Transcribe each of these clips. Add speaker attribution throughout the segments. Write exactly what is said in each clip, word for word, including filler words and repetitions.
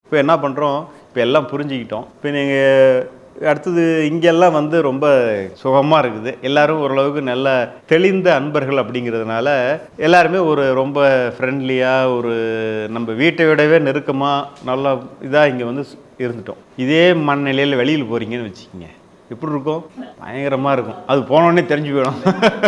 Speaker 1: இப்போ என்ன பண்ணுறோம், இப்போ எல்லாம் புரிஞ்சுக்கிட்டோம். இப்போ நீங்கள் அடுத்தது இங்கெல்லாம் வந்து ரொம்ப சுகமாக இருக்குது. எல்லோரும் ஓரளவுக்கு நல்ல தெளிந்த அன்பர்கள் அப்படிங்கிறதுனால எல்லாருமே ஒரு ரொம்ப ஃப்ரெண்ட்லியாக ஒரு நம்ம வீட்டை விடவே நெருக்கமாக நல்லா இதாக இங்கே வந்து இருந்துட்டோம். இதே மனநிலையில் வெளியில் போகிறீங்கன்னு வச்சுக்கிங்க, எப்படி இருக்கும்? பயங்கரமாக இருக்கும். அது போனோடனே தெரிஞ்சு போயிடும்.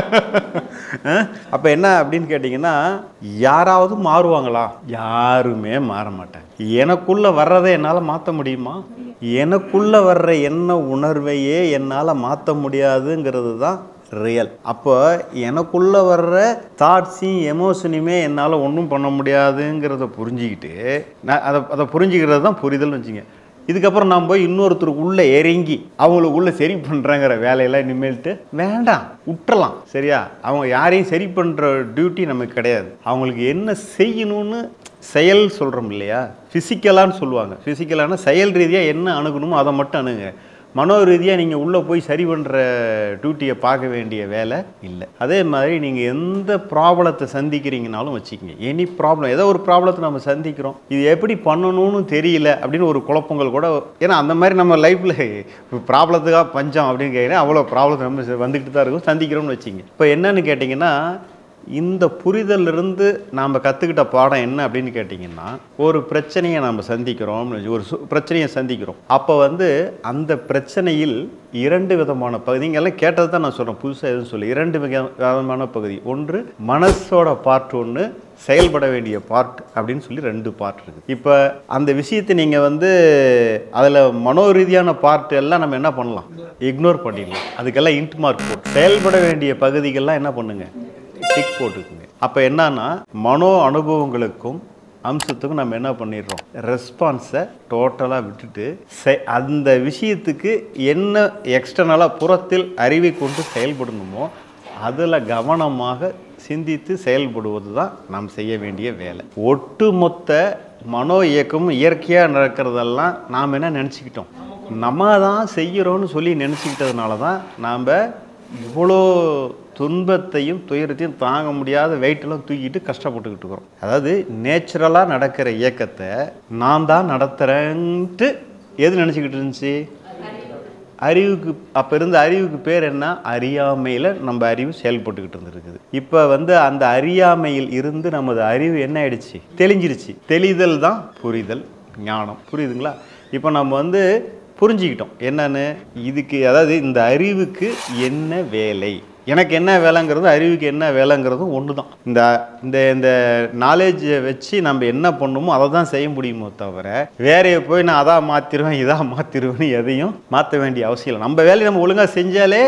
Speaker 1: அப்போ என்ன அப்படின்னு கேட்டிங்கன்னா, யாராவது மாறுவாங்களா? யாருமே மாற மாட்டாங்க. எனக்குள்ளே வர்றதை என்னால் மாற்ற முடியுமா? எனக்குள்ளே வர்ற என்ன உணர்வையே என்னால் மாற்ற முடியாதுங்கிறது தான் ரியல். அப்போ எனக்குள்ளே வர்ற தாட்ஸையும் எமோஷனையுமே என்னால் ஒன்றும் பண்ண முடியாதுங்கிறத புரிஞ்சுக்கிட்டு நான் அதை அதை புரிஞ்சுக்கிறது தான் புரிதல்னு வச்சுங்க. இதுக்கப்புறம் நான் போய் இன்னொருத்தருக்கு உள்ளே இறங்கி அவங்களுக்குள்ளே சரி பண்ணுறேங்கிற வேலையெல்லாம் இனிமேல்ட்டு வேண்டாம், விட்டுறலாம். சரியா? அவங்க யாரையும் சரி பண்ணுற டியூட்டி நமக்கு கிடையாது. அவங்களுக்கு என்ன செய்யணும்னு செயல் சொல்கிறோம் இல்லையா, ஃபிசிக்கலான்னு சொல்லுவாங்க. ஃபிசிக்கலான செயல் ரீதியாக என்ன அணுகணுமோ அதை மட்டும் அணுங்க. மனோ ரீதியாக நீங்கள் உள்ளே போய் சரி பண்ணுற டியூட்டியை பார்க்க வேண்டிய வேலை இல்லை. அதே மாதிரி நீங்கள் எந்த ப்ராப்ளத்தை சந்திக்கிறீங்கனாலும் வச்சுக்கிங்க, எனி ப்ராப்ளம், ஏதோ ஒரு ப்ராப்ளத்தை நம்ம சந்திக்கிறோம், இது எப்படி பண்ணணும்னு தெரியல அப்படின்னு ஒரு குழப்பங்கள் கூட, ஏன்னா அந்த மாதிரி நம்ம லைஃப்பில் ப்ராப்ளத்துக்காக பஞ்சம் அப்படின்னு கேட்குறேன், அவ்வளோ ப்ராப்ளத்தை நம்ம வந்துக்கிட்டு தான் இருக்கும், சந்திக்கிறோம்னு வச்சுங்க. இப்போ என்னன்னு கேட்டிங்கன்னா, இந்த புரிதலிருந்து நாம் கற்றுக்கிட்ட பாடம் என்ன அப்படின்னு கேட்டிங்கன்னா, ஒரு பிரச்சனையை நாம் சந்திக்கிறோம், ஒரு பிரச்சனையை சந்திக்கிறோம். அப்போ வந்து அந்த பிரச்சனையில் இரண்டு விதமான பகுதி, நீங்கள்லாம் கேட்டது தான் நான் சொல்கிறேன், புதுசாக எதுவும் சொல்லி, இரண்டு விதமான பகுதி. ஒன்று மனசோட பார்ட், ஒன்று செயல்பட வேண்டிய பார்ட் அப்படின்னு சொல்லி ரெண்டு பார்ட் இருக்குது. இப்போ அந்த விஷயத்தை நீங்கள் வந்து அதில் மனோ ரீதியான பார்ட் எல்லாம் நம்ம என்ன பண்ணலாம், இக்னோர் பண்ணிடலாம். அதுக்கெல்லாம் இன்ட் மார்க் போட்டு செயல்பட வேண்டிய பகுதிகள்லாம் என்ன பண்ணுங்க, டிக் போட்டுக்குங்க. அப்போ என்னன்னா, மனோ அனுபவங்களுக்கும் அம்சத்துக்கும் நம்ம என்ன பண்ணிடுறோம், ரெஸ்பான்ஸை டோட்டலாக விட்டுட்டு அந்த விஷயத்துக்கு என்ன எக்ஸ்டர்னலாக புறத்தில் அறிவை கொண்டு செயல்படணுமோ அதில் கவனமாக சிந்தித்து செயல்படுவது தான் நாம் செய்ய வேண்டிய வேலை. ஒட்டுமொத்த மனோ இயக்கமும் இயற்கையாக நடக்கிறதெல்லாம் நாம் என்ன நினச்சிக்கிட்டோம், நம்ம தான் செய்கிறோன்னு சொல்லி நினச்சிக்கிட்டதுனால தான் நாம் இவ்வளோ துன்பத்தையும் துயரத்தையும் தாங்க முடியாத வெயிட்டெல்லாம் தூக்கிட்டு கஷ்டப்பட்டுக்கிட்டு இருக்கிறோம். அதாவது நேச்சுரலாக நடக்கிற இயக்கத்தை நான் தான் நடத்துகிறேன்ட்டு எது நினச்சிக்கிட்டு இருந்துச்சு, அறிவுக்கு. அப்போ இருந்த அறிவுக்கு பேர் என்ன, அறியாமையில் நம்ம அறிவு செயல்பட்டுக்கிட்டு இருந்துருக்குது. இப்போ வந்து அந்த அறியாமையில் இருந்து நமது அறிவு என்ன ஆயிடுச்சு, தெளிஞ்சிருச்சு. தெளிதல் தான் புரிதல், ஞானம். புரியுதுங்களா? இப்போ நம்ம வந்து புரிஞ்சுக்கிட்டோம் என்னன்னு, இதுக்கு அதாவது இந்த அறிவுக்கு என்ன வேலை, எனக்கு என்ன வேலைங்கிறது, அறிவுக்கு என்ன வேலைங்கிறதும் ஒன்று தான். இந்த இந்த இந்த நாலேஜை வச்சு நம்ம என்ன பண்ணணுமோ அதை தான் செய்ய முடியுமோ தவிர வேறையை போய் நான் அதான் மாற்றிடுவேன் இதாக மாற்றிடுவேன்னு எதையும் மாற்ற வேண்டிய அவசியம் இல்லை. நம்ம வேலையை நம்ம ஒழுங்காக செஞ்சாலே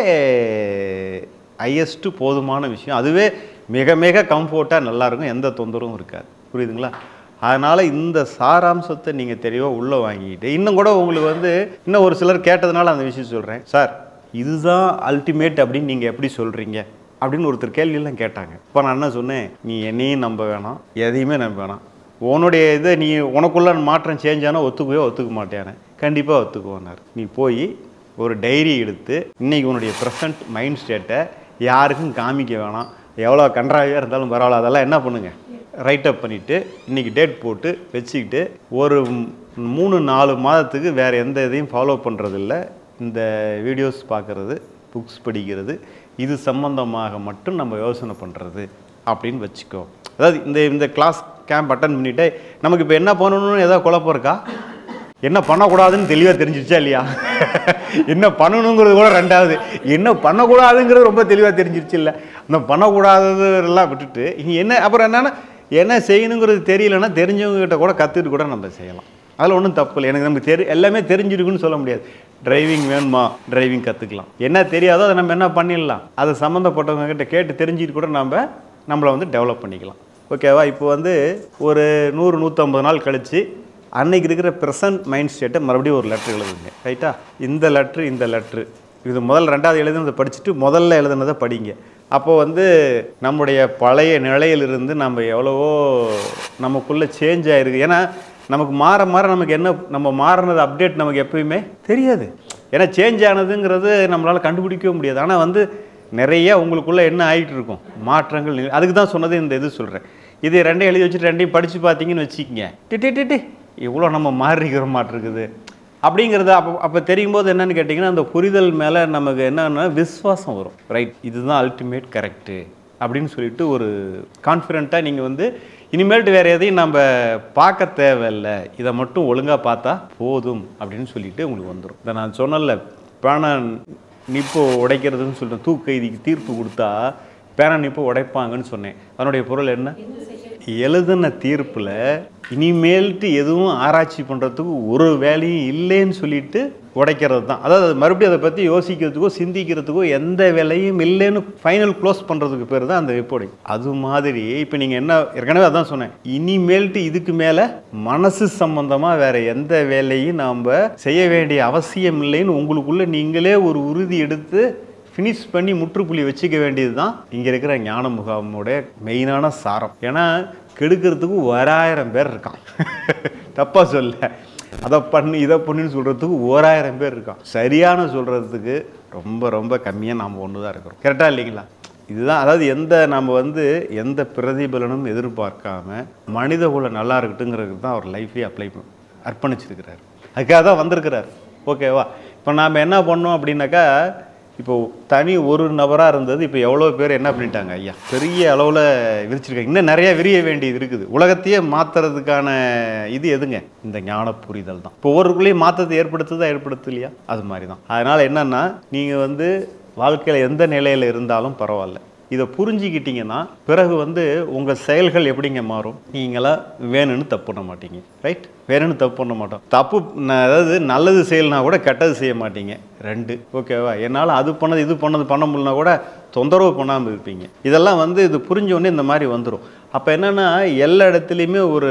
Speaker 1: ஹையஸ்ட்டு போதுமான விஷயம். அதுவே மிக மிக கம்ஃபர்ட்டாக நல்லாயிருக்கும், எந்த தொந்தரவும் இருக்காது. புரியுதுங்களா? அதனால் இந்த சாராம்சத்தை நீங்கள் தெளிவாக உள்ளே வாங்கிக்கிட்டு, இன்னும் கூட உங்களுக்கு வந்து இன்னும் ஒரு சிலர் கேட்டதுனால அந்த விஷயம் சொல்கிறேன். சார் இதுதான் அல்டிமேட் அப்படின்னு நீங்கள் எப்படி சொல்கிறீங்க அப்படின்னு ஒருத்தர் கேள்வியெல்லாம் கேட்டாங்க. இப்போ நான் என்ன சொன்னேன், நீ என்னையும் நம்ப வேணாம், எதையுமே நம்ப வேணாம். உன்னுடைய இதை நீ உனக்குள்ள மாற்றம் சேஞ்ச் ஆனால் ஒத்துக்குவே ஒத்துக்க மாட்டேன்னு, கண்டிப்பாக ஒத்துக்குவோன்னார். நீ போய் ஒரு டைரி எடுத்து இன்றைக்கி உன்னுடைய ப்ரெசன்ட் மைண்ட் ஸ்டேட்டை யாருக்கும் காமிக்க வேணாம், எவ்வளோ கன்றாவியாக இருந்தாலும் பரவாயில்ல, அதெல்லாம் என்ன பண்ணுங்கள், ரைட்டப் பண்ணிவிட்டு இன்றைக்கி டேட் போட்டு வச்சுக்கிட்டு ஒரு மூணு நாலு மாதத்துக்கு வேறு எந்த இதையும் ஃபாலோ பண்ணுறதில்ல. இந்த வீடியோஸ் பார்க்குறது, புக்ஸ் படிக்கிறது, இது சம்மந்தமாக மட்டும் நம்ம யோசனை பண்ணுறது அப்படின்னு வச்சுக்கோ. அதாவது இந்த இந்த கிளாஸ் கேம்ப் அட்டன் பண்ணிவிட்டு நமக்கு இப்போ என்ன பண்ணணும்னு ஏதாவது குழப்பம் இருக்கா, என்ன பண்ணக்கூடாதுன்னு தெளிவாக தெரிஞ்சிருச்சா இல்லையா, என்ன பண்ணணுங்கிறது கூட ரெண்டாவது, என்ன பண்ணக்கூடாதுங்கிறது ரொம்ப தெளிவாக தெரிஞ்சிருச்சு இல்லை, அந்த பண்ணக்கூடாததெல்லாம் விட்டுட்டு இங்கே என்ன அப்புறம் என்னென்னா என்ன செய்யணுங்கிறது தெரியலன்னா தெரிஞ்சவங்ககிட்ட கூட கற்றுட்டு கூட நம்ம செய்யலாம். அதில் ஒன்றும் தப்பு இல்லை. எனக்கு நமக்கு தெரி எல்லாமே தெரிஞ்சிருக்குன்னு சொல்ல முடியாது. டிரைவிங் வேணுமா, டிரைவிங் கற்றுக்கலாம். என்ன தெரியாதோ அதை நம்ம என்ன பண்ணிடலாம், அதை சம்மந்தப்பட்டவங்க கிட்ட கேட்டு தெரிஞ்சுட்டு கூட நம்ம நம்மளை வந்து டெவலப் பண்ணிக்கலாம். ஓகேவா? இப்போ வந்து ஒரு நூறு நூற்றம்பது நாள் கழித்து அன்னைக்கு இருக்கிற ப்ரெசன்ட் மைண்ட் ஸ்டேட்டை மறுபடியும் ஒரு லெட்ரு எழுதுங்க. ரைட்டா? இந்த லெட்ரு இந்த லெட்ரு இது முதல் ரெண்டாவது எழுதுனதை படிச்சுட்டு முதல்ல எழுதுனதை படிங்க. அப்போது வந்து நம்முடைய பழைய நிலையிலிருந்து நம்ம எவ்வளவோ நமக்குள்ளே சேஞ்ச் ஆகிருக்கு. ஏன்னா நமக்கு மாற மாற நமக்கு என்ன, நம்ம மாறினது அப்டேட் நமக்கு எப்பயுமே தெரியாது. ஏன்னா சேஞ்ச் ஆனதுங்கிறது நம்மளால் கண்டுபிடிக்கவே முடியாது. ஆனால் வந்து நிறைய உங்களுக்குள்ளே என்ன ஆகிட்டு இருக்கும் மாற்றங்கள். அதுக்கு தான் சொன்னது இந்த இது சொல்கிறேன். இது ரெண்டையும் எழுதி வச்சுட்டு ரெண்டையும் படித்து பார்த்தீங்கன்னு வச்சுக்கிங்க, டிட்டி டிட்டி இவ்வளோ நம்ம மாறிக்கிற மாட்டிருக்குது அப்படிங்கிறது அப்போ அப்போ தெரியும் போது என்னென்னு கேட்டிங்கன்னா அந்த புரிதல் மேலே நமக்கு என்னென்னா விஸ்வாசம் வரும். ரைட், இதுதான் அல்டிமேட் கரெக்டு அப்படின்னு சொல்லிட்டு ஒரு கான்ஃபிடென்ட்டாக நீங்கள் வந்து இனிமேல்ட்டு வேறு எதையும் நம்ம பார்க்க தேவையில்லை, இதை மட்டும் ஒழுங்காக பார்த்தா போதும் அப்படின்னு சொல்லிட்டு உங்களுக்கு வந்துடும். இதை நான் சொன்னல பேனா நிப்போ உடைக்கிறதுன்னு சொல்லிட்டு தூக்கைதிக்கு தீர்ப்பு கொடுத்தா பேனா நிப்போ உடைப்பாங்கன்னு சொன்னேன். அதனுடைய பொருள் என்ன? எழுதின தீர்ப்பில் இனிமேல்ட்டு எதுவும் ஆராய்ச்சி பண்ணுறதுக்கு ஒரு வேலையும் இல்லைன்னு சொல்லிட்டு உடைக்கிறது தான். அதாவது மறுபடியும் அதை பற்றி யோசிக்கிறதுக்கோ சிந்திக்கிறதுக்கோ எந்த வேலையும் இல்லைன்னு ஃபைனல் க்ளோஸ் பண்ணுறதுக்கு பேர் தான் அந்த விப்போடை. அது மாதிரி இப்போ நீங்கள் என்ன ஏற்கனவே அதான் சொன்னேன், இனிமேல்ட்டு இதுக்கு மேலே மனசு சம்பந்தமாக வேறு எந்த வேலையும் நாம் செய்ய வேண்டிய அவசியம் இல்லைன்னு உங்களுக்குள்ளே நீங்களே ஒரு உறுதி எடுத்து ஃபினிஷ் பண்ணி முற்றுப்புள்ளி வச்சுக்க வேண்டியது தான் இங்கே இருக்கிற ஞான முகாமோட மெயினான சாரம். ஏன்னா கெடுக்கிறதுக்கு ஓராயிரம் பேர் இருக்கான். தப்பாக சொல்ல, அதை பண்ணு இதை பண்ணுன்னு சொல்கிறதுக்கு ஓராயிரம் பேர் இருக்கான். சரியான சொல்கிறதுக்கு ரொம்ப ரொம்ப கம்மியாக நாம் ஒன்று தான் இருக்கிறோம். கரெக்டாக இல்லைங்களா? இதுதான், அதாவது எந்த நம்ம வந்து எந்த பிரதிபலனும் எதிர்பார்க்காம மனித குலம் நல்லா இருக்கட்டுங்கிறது தான் அவர் லைஃபே அப்ளை அர்ப்பணிச்சிருக்கிறார். அதுக்காக தான் வந்திருக்கிறார். ஓகேவா? இப்போ நாம் என்ன பண்ணோம் அப்படின்னாக்கா, இப்போ தனி ஒரு நபராக இருந்தது இப்போ எவ்வளோ பேர் என்ன பண்ணிட்டாங்க, ஐயா பெரிய அளவில் விரிச்சிருக்காங்க. இன்னும் நிறைய விரிய வேண்டியது இருக்குது. உலகத்தையே மாற்றுறதுக்கான இது எதுங்க? இந்த ஞான புரிதல் தான். இப்போ ஒவ்வொருக்குள்ளேயும் மாற்றத்தை ஏற்படுத்துதா ஏற்படுத்து இல்லையா? அது மாதிரி தான். அதனால் என்னென்னா, நீங்கள் வந்து வாழ்க்கையில் எந்த நிலையில் இருந்தாலும் பரவாயில்ல, இதை புரிஞ்சிக்கிட்டீங்கன்னா பிறகு வந்து உங்கள் செயல்கள் எப்படிங்க மாறும்? நீங்களாம் வேணும்னு தப்பு பண்ண மாட்டீங்க. ரைட், வேணும்னு தப்பு பண்ண மாட்டோம். தப்பு அதாவது நல்லது செய்யலைனா கூட கெட்டது செய்ய மாட்டீங்க. ரெண்டு, ஓகேவா? என்னால் அது பண்ணது இது பண்ணது பண்ண முடியலனா கூட தொந்தரவு பண்ணாமல் இருப்பீங்க. இதெல்லாம் வந்து இது புரிஞ்சோடனே இந்த மாதிரி வந்துடும். அப்போ என்னென்னா, எல்லா இடத்துலையுமே ஒரு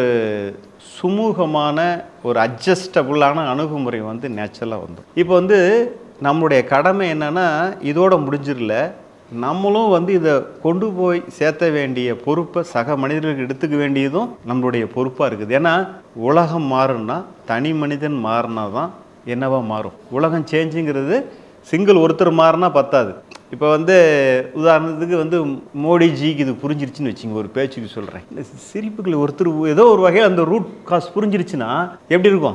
Speaker 1: சுமூகமான ஒரு அட்ஜஸ்டபுளான அணுகுமுறை வந்து நேச்சுரலாக வந்துடும். இப்போ வந்து நம்மளுடைய கடமை என்னென்னா, இதோட முடிஞ்சிடல, நம்மளும் வந்து இதை கொண்டு போய் சேர்த்த வேண்டிய பொறுப்பை சக மனிதர்களுக்கு எடுத்துக்க வேண்டியதும் நம்மளுடைய பொறுப்பாக இருக்குது. ஏன்னா உலகம் மாறுன்னா தனி மனிதன் மாறினா தான் என்னவா மாறும். உலகம் சேஞ்சுங்கிறது சிங்கிள் ஒருத்தர் மாறினா பத்தாது. இப்போ வந்து உதாரணத்துக்கு வந்து மோடிஜிக்கு இது புரிஞ்சிருச்சுன்னு வச்சுங்க, ஒரு பேச்சுக்கு சொல்கிறேன். சிரிப்புகள் ஒருத்தர் ஏதோ ஒரு வகையில் அந்த ரூட் காஸ் புரிஞ்சிருச்சுன்னா எப்படி இருக்கும்?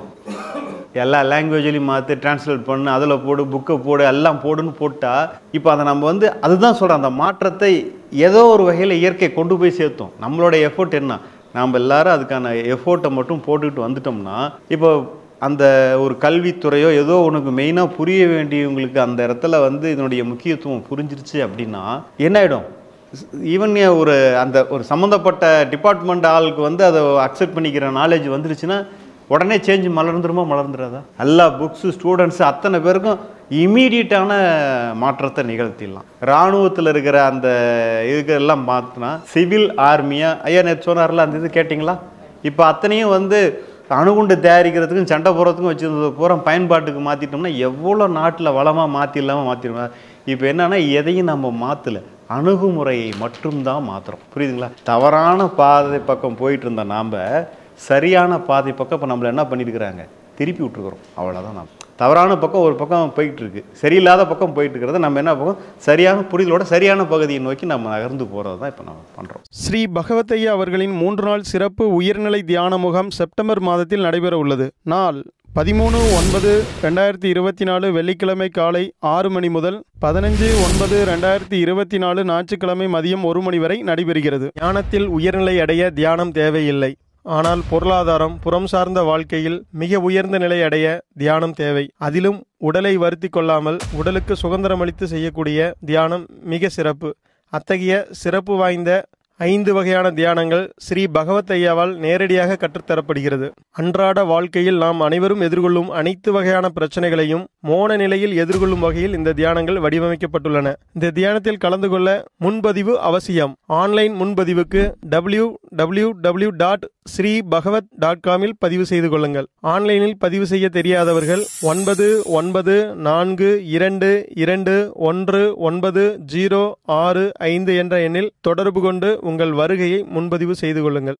Speaker 1: எல்லா லாங்குவேஜ்லையும் மாற்றி டிரான்ஸ்லேட் பண்ணு, அதில் போடு, புக்கை போடு, எல்லாம் போடுன்னு போட்டால் இப்போ அதை நம்ம வந்து அதுதான் சொல்கிறோம், அந்த மாற்றத்தை ஏதோ ஒரு வகையில் இயற்கை கொண்டு போய் சேர்த்தோம். நம்மளோட எஃபோர்ட் என்ன? நாம் எல்லாரும் அதுக்கான எஃபோர்ட்டை மட்டும் போட்டுக்கிட்டு வந்துட்டோம்னா, இப்போ அந்த ஒரு கல்வித்துறையோ ஏதோ உனக்கு மெயினாக புரிய வேண்டியவங்களுக்கு அந்த இடத்துல வந்து இதனுடைய முக்கியத்துவம் புரிஞ்சிருச்சு அப்படின்னா என்ன ஆகிடும்? ஈவன் ஒரு அந்த ஒரு சம்மந்தப்பட்ட டிபார்ட்மெண்ட் ஆளுக்கு வந்து அதை அக்செப்ட் பண்ணிக்கிற நாலேஜ் வந்துருச்சுன்னா உடனே சேஞ்ச் மலர்ந்துருமா மலர்ந்துடாதா? எல்லா புக்ஸு ஸ்டூடெண்ட்ஸு அத்தனை பேருக்கும் இம்மீடியட்டான மாற்றத்தை நிகழ்த்திடலாம். இராணுவத்தில் இருக்கிற அந்த இதுக்கெல்லாம் மாற்றினா சிவில் ஆர்மியாக, ஐயா நேற்று சொன்னார்ல அந்த இது கேட்டிங்களா? இப்போ அத்தனையும் வந்து அணுகுண்டு தயாரிக்கிறதுக்கும் சண்டை போடுறதுக்கும் வச்சுருந்தது பூரா பயன்பாட்டுக்கு மாற்றிட்டோம்னா எவ்வளோ நாட்டில் வளமாக மாற்றி இல்லாமல் மாற்றிடுவோம். இப்போ என்னென்னா, எதையும் நம்ம மாற்றலை, அணுகுமுறையை மட்டும்தான் மாற்றுறோம். புரியுதுங்களா? தவறான பாதை பக்கம் போயிட்டு இருந்த நாம் சரியான பாதை பக்கம் இப்போ நம்மளை என்ன பண்ணியிருக்கிறாங்க, திருப்பி விட்டுருக்குறோம். அவ்வளோதான். நாம் தவறான பக்கம் ஒரு பக்கம் போயிட்டு இருக்கு, சரியில்லாத பக்கம் போயிட்டு இருக்கிறத நம்ம என்ன பக்கம் சரியான புரிதலோட சரியான பகுதியை நோக்கி நம்ம நகர்ந்து போகிறது தான் இப்போ நம்ம பண்ணுறோம்.
Speaker 2: ஸ்ரீ பகவத்தையா அவர்களின் மூன்று நாள் சிறப்பு உயர்நிலை தியான முகாம் செப்டம்பர் மாதத்தில் நடைபெற உள்ளது. நாள் பதிமூணு ஒன்பது ரெண்டாயிரத்தி இருபத்தி நாலு வெள்ளிக்கிழமை காலை ஆறு மணி முதல் பதினஞ்சு ஒன்பது ரெண்டாயிரத்தி இருபத்தி நாலு ஞாயிற்றுக்கிழமை மதியம் ஒரு மணி வரை நடைபெறுகிறது. ஞானத்தில் உயர்நிலை அடைய தியானம் தேவையில்லை, ஆனால் பொருளாதாரம் புறம் சார்ந்த வாழ்க்கையில் மிக உயர்ந்த நிலை அடைய தியானம் தேவை. அதிலும் உடலை வருத்தி கொள்ளாமல் உடலுக்கு சுதந்திரமளித்து செய்யக்கூடிய தியானம் மிக சிறப்பு. அத்தகைய சிறப்பு வாய்ந்த ஐந்து வகையான தியானங்கள் ஸ்ரீ பகவத்தையாவால் நேரடியாக கற்றுத்தரப்படுகிறது. அன்றாட வாழ்க்கையில் நாம் அனைவரும் எதிர்கொள்ளும் அனைத்து வகையான பிரச்சனைகளையும் மோன நிலையில் எதிர்கொள்ளும் வகையில் இந்த தியானங்கள் வடிவமைக்கப்பட்டுள்ளன. இந்த தியானத்தில் கலந்து கொள்ள முன்பதிவு அவசியம். ஆன்லைன் முன்பதிவுக்கு W W W dot Shri Bhagavad dot காமில் பதிவு செய்து கொள்ளுங்கள். ஆன்லைனில் பதிவு செய்ய தெரியாதவர்கள் ஒன்பது ஒன்பது நான்கு இரண்டு இரண்டு ஒன்று ஒன்பது ஜீரோ ஆறு ஐந்து என்ற எண்ணில் தொடர்பு கொண்டு உங்கள் வருகையை முன்பதிவு செய்து கொள்ளுங்கள்.